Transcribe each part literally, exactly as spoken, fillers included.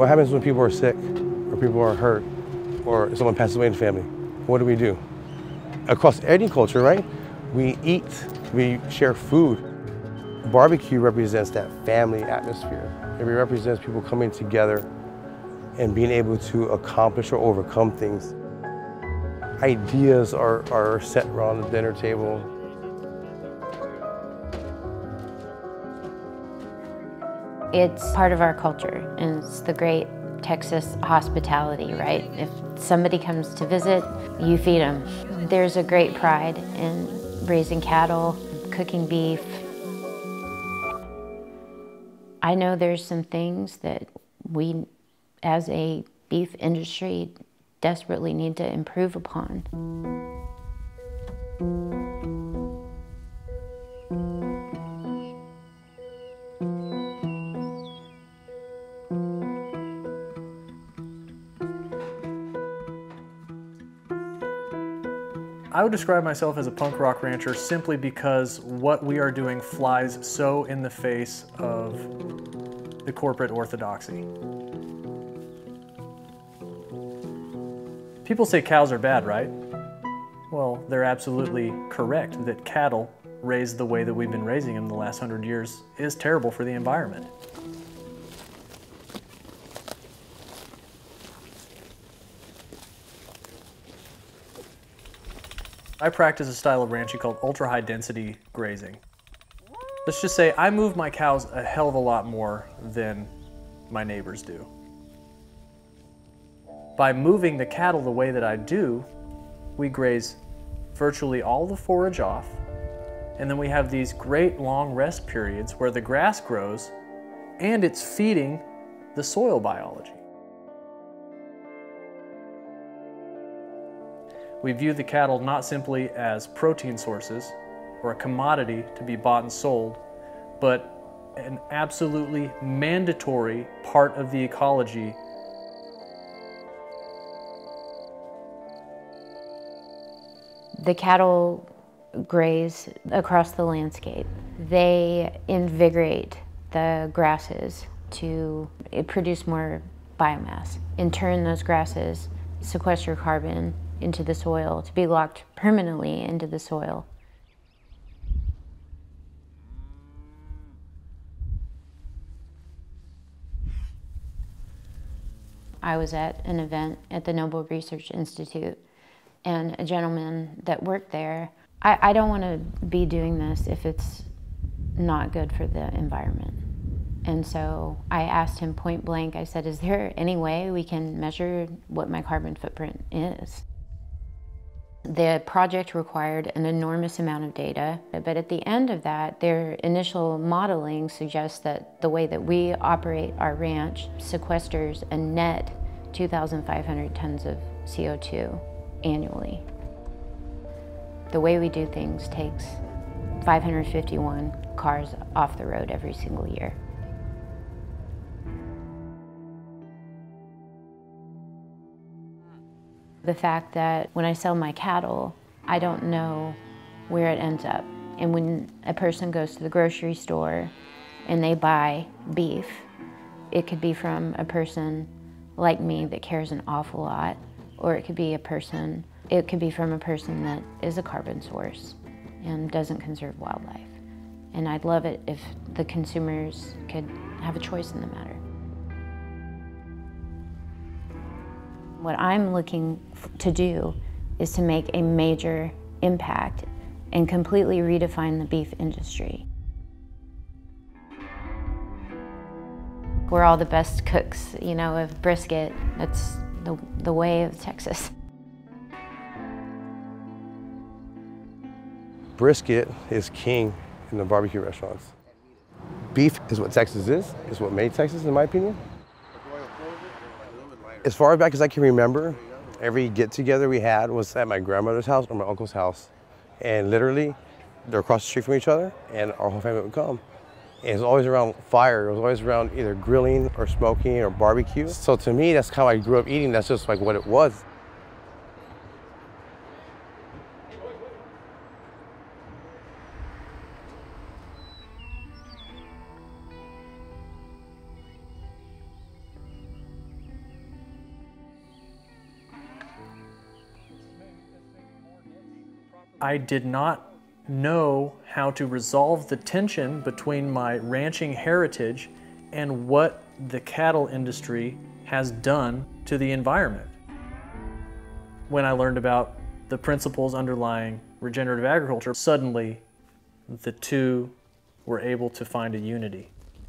What happens when people are sick, or people are hurt, or someone passes away in the family? What do we do? Across any culture, right? We eat, we share food. Barbecue represents that family atmosphere. It represents people coming together and being able to accomplish or overcome things. Ideas are, are set around the dinner table. It's part of our culture, and it's the great Texas hospitality, right? If somebody comes to visit, you feed them. There's a great pride in raising cattle, cooking beef. I know there's some things that we, as a beef industry, desperately need to improve upon. I would describe myself as a punk rock rancher simply because what we are doing flies so in the face of the corporate orthodoxy. People say cows are bad, right? Well, they're absolutely correct that cattle raised the way that we've been raising them the last hundred years is terrible for the environment. I practice a style of ranching called ultra-high density grazing. Let's just say I move my cows a hell of a lot more than my neighbors do. By moving the cattle the way that I do, we graze virtually all the forage off, and then we have these great long rest periods where the grass grows and it's feeding the soil biology. We view the cattle not simply as protein sources or a commodity to be bought and sold, but an absolutely mandatory part of the ecology. The cattle graze across the landscape. They invigorate the grasses to produce more biomass. In turn, those grasses sequester carbon into the soil to be locked permanently into the soil. I was at an event at the Noble Research Institute, and a gentleman that worked there, I, I don't want to be doing this if it's not good for the environment. And so I asked him point blank, I said, is there any way we can measure what my carbon footprint is? The project required an enormous amount of data, but at the end of that, their initial modeling suggests that the way that we operate our ranch sequesters a net two thousand five hundred tons of C O two annually. The way we do things takes five hundred fifty-one cars off the road every single year. The fact that when I sell my cattle, I don't know where it ends up. And when a person goes to the grocery store and they buy beef, it could be from a person like me that cares an awful lot, or it could be a person, it could be from a person that is a carbon source and doesn't conserve wildlife. And I'd love it if the consumers could have a choice in the matter. What I'm looking to do is to make a major impact and completely redefine the beef industry. We're all the best cooks, you know, of brisket. That's the, the way of Texas. Brisket is king in the barbecue restaurants. Beef is what Texas is. It's what made Texas, in my opinion. As far back as I can remember, every get-together we had was at my grandmother's house or my uncle's house. And literally, they're across the street from each other, and our whole family would come. And it was always around fire. It was always around either grilling or smoking or barbecue. So to me, that's how I grew up eating. That's just like what it was. I did not know how to resolve the tension between my ranching heritage and what the cattle industry has done to the environment. When I learned about the principles underlying regenerative agriculture, suddenly the two were able to find a unity.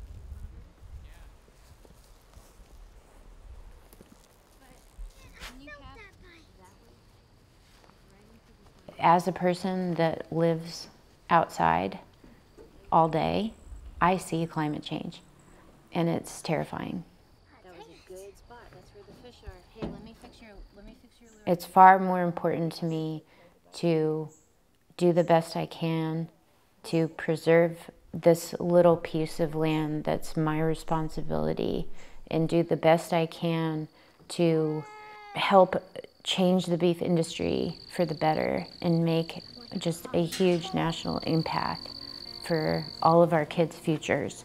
As a person that lives outside all day, I see climate change, and it's terrifying. That was a good spot. That's where the fish are. Hey, let me fix your, let me fix your lure. It's far more important to me to do the best I can to preserve this little piece of land that's my responsibility, and do the best I can to help change the beef industry for the better and make just a huge national impact for all of our kids' futures.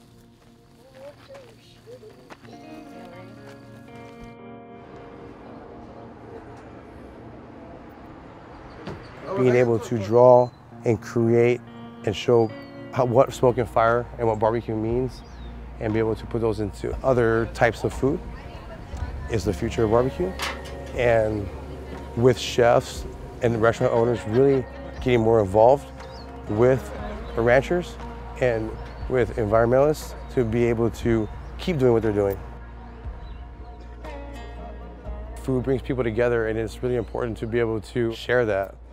Being able to draw and create and show how, what smoke and fire and what barbecue means, and be able to put those into other types of food is the future of barbecue. And with chefs and restaurant owners really getting more involved with the ranchers and with environmentalists to be able to keep doing what they're doing. Food brings people together, and it's really important to be able to share that.